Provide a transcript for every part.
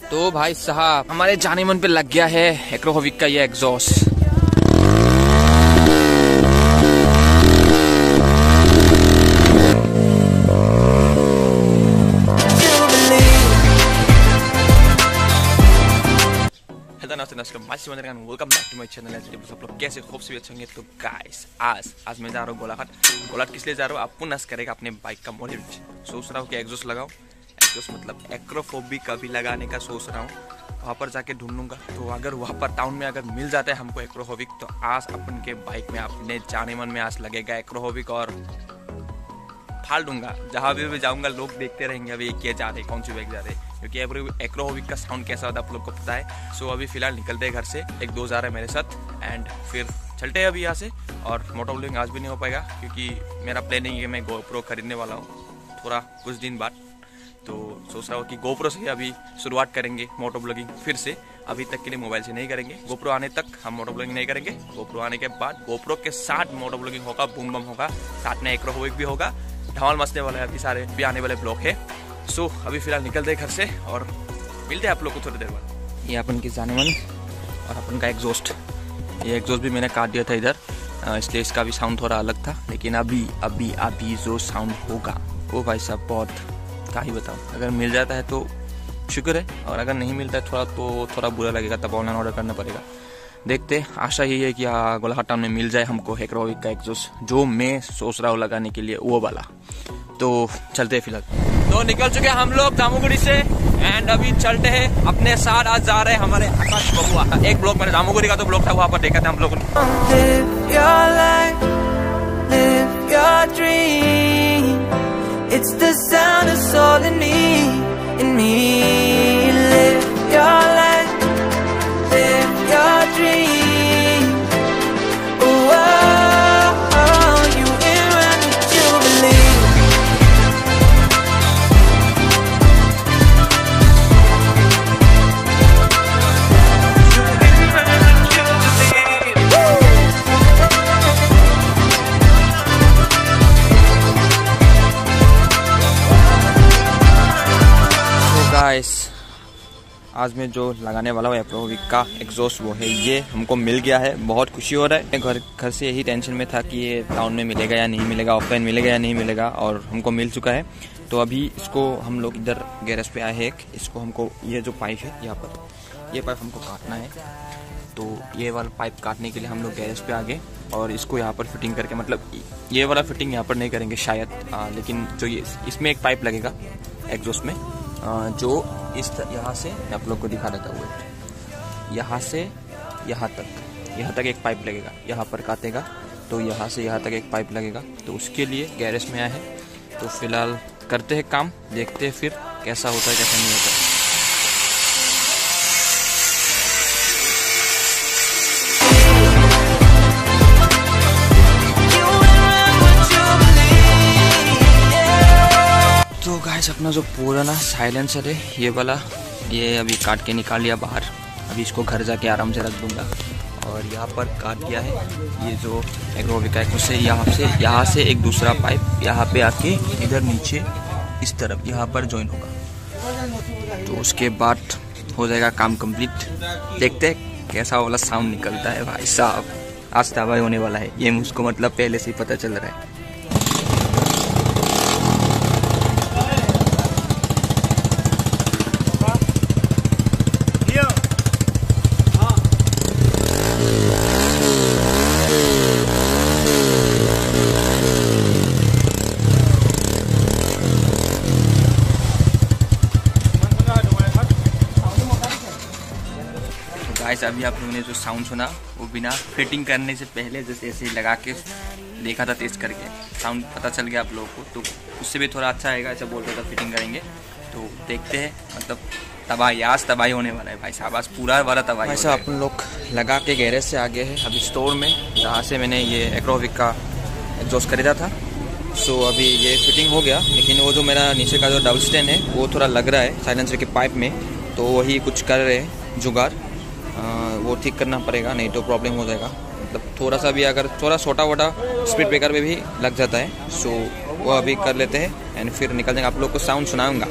तो भाई साहब हमारे जाने मन पे लग गया है एक्रोहोविक का ये exhaust. Welcome back to my channel. आप लोग कैसे खूब से अच्छे होंगे। तो गाइस आज मैं जा रहा हूँ गोलाघाट। गोलाघाट किस लिए जा रहा हूँ, आपको नस करेगा अपने बाइक का मॉडिफिकेशन। सोच रहा हूँ कि एग्जॉस्ट लगाऊं, एग्जॉस्ट मतलब एक्रोफोबिक का भी लगाने का सोच रहा हूँ। वहाँ पर जाके ढूंढूंगा, तो अगर वहाँ पर टाउन में अगर मिल जाता है हमको एक्रोफोबिक, तो आज अपन के बाइक में अपने जाने मन में आज लगेगा एक्रोफोबिक और फाड़ दूंगा। जहाँ भी जाऊँगा लोग देखते रहेंगे अभी क्या जा रहे, कौन सी बाइक जा रहे, क्योंकि एक्रोहोविक का साउंड कैसा होता है आप लोग को पता है। सो अभी फिलहाल निकलते हैं घर से, एक दोस्त आ रहा है मेरे साथ एंड फिर चलते हैं अभी यहाँ से। और मोटो व्लॉगिंग आज भी नहीं हो पाएगा क्योंकि मेरा प्लानिंग है कि मैं गोप्रो खरीदने वाला हूँ थोड़ा कुछ दिन बाद। तो सोच रहा हूँ कि गोप्रो से अभी शुरुआत करेंगे मोटो व्लॉगिंग फिर से। अभी तक के लिए मोबाइल से नहीं करेंगे, गोप्रो आने तक हम मोटो व्लॉगिंग नहीं करेंगे। गोप्रो आने के बाद गोप्रो के साथ मोटो व्लॉगिंग होगा, बूम बम होगा, साथ में एक्रोहोविक भी होगा, धमाल मचने वाला है। अभी सारे भी आने वाले ब्लॉग है। सो अभी फिलहाल निकलते हैं घर से और मिलते हैं आप लोग को थोड़ी देर बाद। ये अपन की जाने मन और अपन का एग्जॉस्ट। ये एग्जॉस्ट भी मैंने काट दिया था इधर, इसलिए इसका भी साउंड थोड़ा अलग था। लेकिन अभी जो साउंड होगा वो भाई साहब बहुत क्या ही बताऊँ। अगर मिल जाता है तो शुक्र है, और अगर नहीं मिलता है थोड़ा बुरा लगेगा, तब ऑनलाइन ऑर्डर करना पड़ेगा। देखते, आशा यही है कि गोलाघाट टाउन में मिल जाए हमको एक्रोहोविक का एग्जॉस्ट, जो मैं सोच रहा हूँ लगाने के लिए वो वाला। तो चलते हैं फिलहाल। तो निकल चुके हम लोग जामुगुड़ी से एंड अभी चलते हैं अपने साथ। आज जा रहे हैं हमारे आकाश बबुआ। एक ब्लॉग मैंने जामुगुड़ी का तो ब्लॉग था, वहाँ पर देखा था हम लोगों आज मैं जो लगाने वाला हूँ एक्रोहोविक का एग्जॉस्ट वो है ये। हमको मिल गया है, बहुत खुशी हो रहा है। घर से यही टेंशन में था कि ये टाउन में मिलेगा या नहीं मिलेगा, ऑफलाइन मिलेगा या नहीं मिलेगा, और हमको मिल चुका है। तो अभी इसको हम लोग इधर गैरेज पे आए हैं। इसको हमको ये जो पाइप है यहाँ पर, ये पाइप हमको काटना है। तो ये वाला पाइप काटने के लिए हम लोग गैरेज पे आ गए और इसको यहाँ पर फिटिंग करके, मतलब ये वाला फिटिंग यहाँ पर नहीं करेंगे शायद, लेकिन जो ये इसमें एक पाइप लगेगा एग्जॉस्ट में, जो इस यहाँ से आप लोग को दिखा देता हूँ। यहाँ से यहाँ तक एक पाइप लगेगा, यहाँ पर काटेगा तो यहाँ से यहाँ तक एक पाइप लगेगा। तो उसके लिए गैरेज में आया है। तो फिलहाल करते हैं काम, देखते हैं फिर कैसा होता है कैसा नहीं होता है। तो गाइस अपना जो पुराना साइलेंसर है ये वाला, ये अभी काट के निकाल लिया बाहर। अभी इसको घर जाके आराम से रख दूंगा। और यहाँ पर काट दिया है ये जो एक्रोहोविक का है, यहाँ से एक दूसरा पाइप यहाँ पे आके इधर नीचे इस तरफ यहाँ पर ज्वाइन होगा। तो उसके बाद हो जाएगा काम कंप्लीट। देखते हैं कैसा वाला साउंड निकलता है। भाई साहब आज तबाही होने वाला है, ये मुझको मतलब पहले से ही पता चल रहा है। गाइस अभी आप लोगों ने जो साउंड सुना वो बिना फिटिंग करने से पहले जैसे ऐसे ही लगा के देखा था, टेस्ट करके साउंड पता चल गया आप लोगों को। तो उससे भी थोड़ा अच्छा आएगा, ऐसा बोल रहा था फिटिंग करेंगे। तो देखते हैं, मतलब तबाही होने वाला है भाई साहब, आज पूरा वाला तबाही। ऐसा अपन लोग लगा के गैरेज से आगे है अभी स्टोर में, जहाँ से मैंने ये एक्रोहोविक का एग्जॉस्ट खरीदा था। सो अभी ये फिटिंग हो गया, लेकिन वो जो मेरा नीचे का जो डबल स्टैंड है वो थोड़ा लग रहा है साइलेंसर के पाइप में। तो वही कुछ कर रहे हैं जुगाड़, वो ठीक करना पड़ेगा, नहीं तो प्रॉब्लम हो जाएगा। मतलब थोड़ा सा भी अगर थोड़ा छोटा मोटा स्पीड ब्रेकर में भी लग जाता है। सो वो अभी कर लेते हैं एंड फिर निकल जाएंगे। आप लोग को साउंड सुनाऊंगा,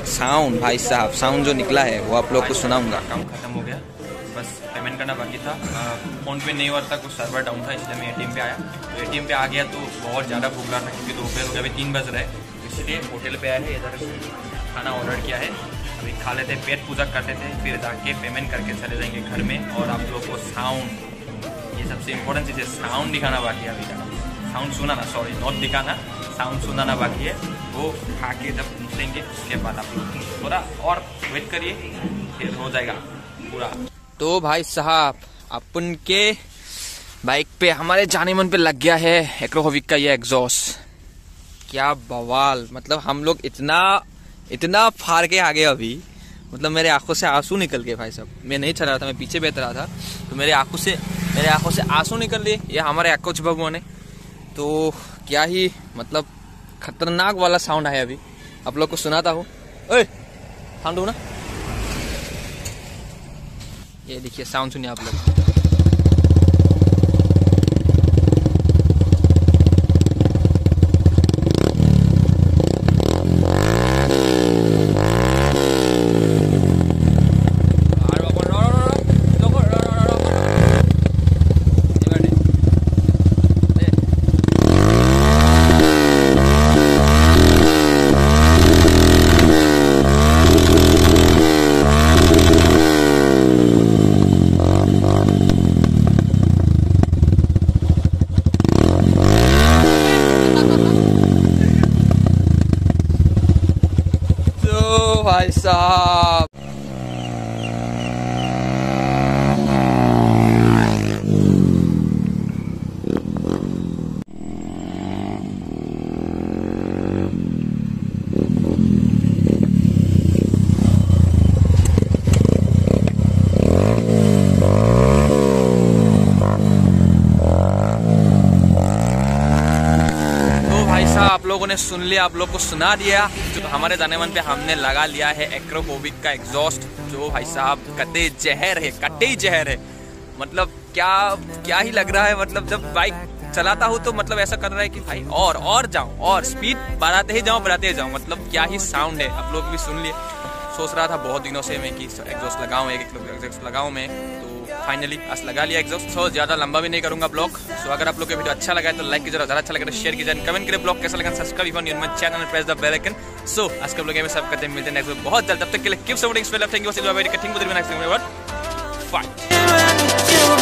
साउंड भाई साहब, साउंड जो निकला है वो आप लोग को सुनाऊंगा। काम खत्म हो गया, बस पेमेंट करना बाकी था। फ़ोन पे नहीं होता, कुछ सर्वर डाउन था, इसलिए मैं ATM पे आया। तो ATM पे आ गया तो बहुत ज़्यादा भूख रहा था क्योंकि दोपहर हो गया, अभी 3 बज रहे हैं, इसलिए होटल पे आए हैं। इधर खाना ऑर्डर किया है, अभी खा लेते, पेट पूजा करते थे, फिर जाके पेमेंट करके चले जाएंगे घर में। और आप लोग को साउंड, ये सबसे इम्पोर्टेंट चीज़ है, साउंड दिखाना बाकी है अभी तक। साउंड सुनाना, सॉरी नोट दिखाना, साउंड सुनाना बाकी है। वो खा के जब निकलेंगे उसके बाद आप थोड़ा और वेट करिए, फिर हो जाएगा पूरा। तो भाई साहब अपन के बाइक पे हमारे जाने मन पे लग गया है एक्रोहोविक का ये एग्जॉस्ट। क्या बवाल, मतलब हम लोग इतना फाड़ के आ गए अभी, मतलब मेरे आंखों से आंसू निकल गए भाई साहब। मैं नहीं चल रहा था, मैं पीछे बैठ रहा था, तो मेरे आंखों से आंसू निकल लिए। ये हमारे कोच बाबू ने, तो क्या ही मतलब खतरनाक वाला साउंड है। अभी आप लोग को सुनाता हूँ, ओए साउंड हो ना, ये देखिए साउंड सुनिए आप लोग। भाई साहब आप लोगों ने सुन लिया, आप लोग को सुना दिया। तो हमारे जाने मन पे हमने लगा लिया है एक्रोहोविक का एग्जॉस्ट, जो भाई साहब कटे जहर है। मतलब क्या ही लग रहा है। मतलब जब बाइक चलाता हूँ तो मतलब ऐसा कर रहा है कि भाई और जाऊं, और स्पीड बढ़ाते ही जाऊं। मतलब क्या ही साउंड है, आप लोग भी सुन लिए। सोच रहा था बहुत दिनों से मैं कि एग्जॉस्ट लगाऊं, एक एग्जॉस्ट लगाऊं मैं, तो फाइनली आज लगा लिया एग्जॉस्ट। सो ज़्यादा लंबा भी नहीं करूंगा ब्लॉग। सो अगर आप लोग का वीडियो अच्छा लगा है तो लाइक कीजिए, ज़्यादा अच्छा लगा तो शेयर कीजिए, कमेंट करिए, ब्लॉग कैसा लगा, subscribe on your channel and press the bell icon. So आज के ब्लॉग में सब करते हैं, मिलते हैं नेक्स्ट में बहुत जल्द। तब तक के लिए keep supporting, thank you, fight.